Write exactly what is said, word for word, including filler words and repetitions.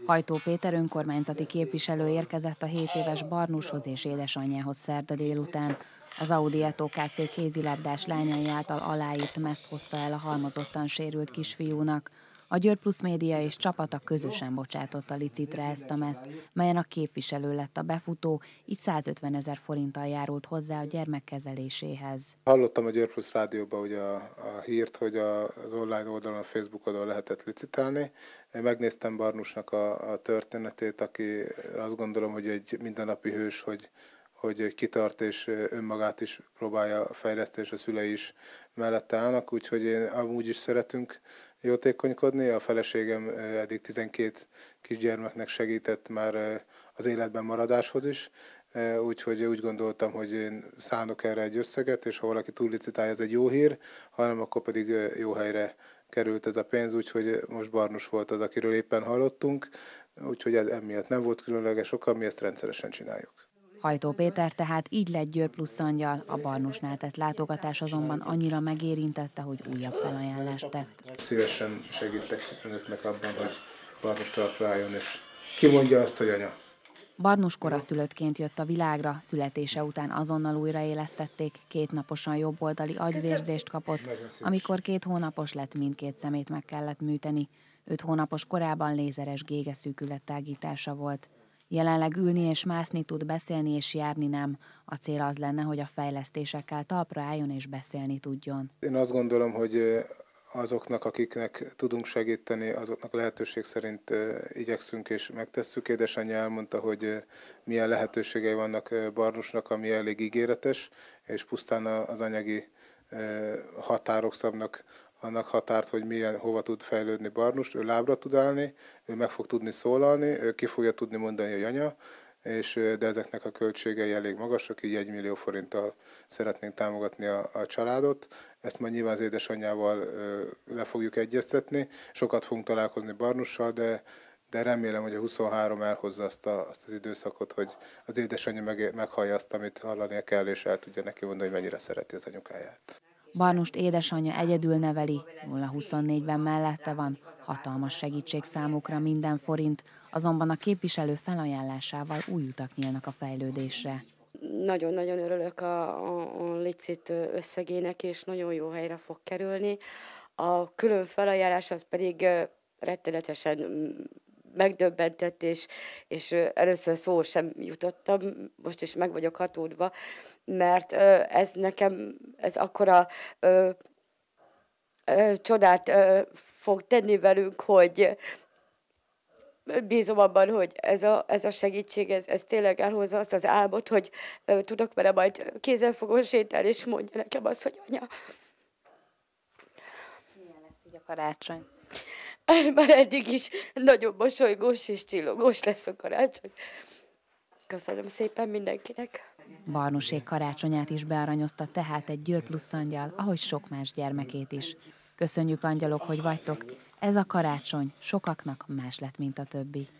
Hajtó Péter önkormányzati képviselő érkezett a hét éves Barnushoz és édesanyjához szerda délután. Az Audi Eto Kft. Kézilabdás lányai által aláírt mezt hozta el a halmozottan sérült kisfiúnak. A Győr Plusz Média és csapata közösen bocsátotta licitre ezt a mezt, melyen a képviselő lett a befutó, így százötvenezer forinttal járult hozzá a gyermek kezeléséhez. Hallottam a Győr Plusz rádióban ugye a, a hírt, hogy a, az online oldalon, a Facebook oldalon lehetett licitálni. Én megnéztem Barnusnak a, a történetét, aki azt gondolom, hogy egy mindennapi hős, hogy hogy kitart és önmagát is próbálja fejleszteni, és a szülei is mellette állnak, úgyhogy én amúgy is szeretünk jótékonykodni. A feleségem eddig tizenkét kisgyermeknek segített már az életben maradáshoz is, úgyhogy úgy gondoltam, hogy én szánok erre egy összeget, és ha valaki túllicitálja, ez egy jó hír, hanem akkor pedig jó helyre került ez a pénz, úgyhogy most Barnus volt az, akiről éppen hallottunk, úgyhogy ez emiatt nem volt különleges oka, mi ezt rendszeresen csináljuk. Hajtó Péter tehát így lett Győr Plusz angyal, a Barnusnál tett látogatás azonban annyira megérintette, hogy újabb felajánlást tett. Szívesen segítek önöknek abban, hogy Barnus talpra álljon, és kimondja azt, hogy anya. Barnus koraszülöttként jött a világra, születése után azonnal újraélesztették, kétnaposan jobboldali agyvérzést kapott, amikor két hónapos lett, mindkét szemét meg kellett műteni. Öt hónapos korában lézeres gégeszűkület tágítása volt. Jelenleg ülni és mászni tud, beszélni és járni nem. A cél az lenne, hogy a fejlesztésekkel talpra álljon és beszélni tudjon. Én azt gondolom, hogy azoknak, akiknek tudunk segíteni, azoknak lehetőség szerint igyekszünk és megtesszük. Édesanyja elmondta, hogy milyen lehetőségei vannak Barnusnak, ami elég ígéretes, és pusztán az anyagi határok szabnak annak határt, hogy milyen, hova tud fejlődni Barnus. Ő lábra tud állni, ő meg fog tudni szólalni, ő ki fogja tudni mondani, hogy anya, és, de ezeknek a költségei elég magasak, így egy millió forinttal szeretnénk támogatni a, a családot. Ezt majd nyilván az édesanyjával le fogjuk egyeztetni. Sokat fogunk találkozni Barnussal, de, de remélem, hogy a huszonhárom elhozza azt, a, azt az időszakot, hogy az édesanyja meg, meghallja azt, amit hallania kell, és el tudja neki mondani, hogy mennyire szereti az anyukáját. Barnust édesanyja egyedül neveli, nulla huszonnégyben mellette van, hatalmas segítség számukra minden forint, azonban a képviselő felajánlásával új utak nyílnak a fejlődésre. Nagyon-nagyon örülök a, a, a licit összegének, és nagyon jó helyre fog kerülni. A külön felajánlás az pedig rettenetesen megdöbbentett, és, és először szó sem jutottam, most is meg vagyok hatódva, mert ez nekem, ez akkora ö, ö, csodát ö, fog tenni velünk, hogy bízom abban, hogy ez a, ez a segítség, ez, ez tényleg elhozza azt az álmot, hogy ö, tudok vele majd kézzel fogom sétálni, és mondja nekem azt, hogy anya. Milyen lesz így a karácsony? Már eddig is nagyon mosolygós és csillogós lesz a karácsony. Köszönöm szépen mindenkinek. Barnusék karácsonyát is bearanyozta tehát egy Győr Plusz angyal, ahogy sok más gyermekét is. Köszönjük, angyalok, hogy vagytok. Ez a karácsony sokaknak más lett, mint a többi.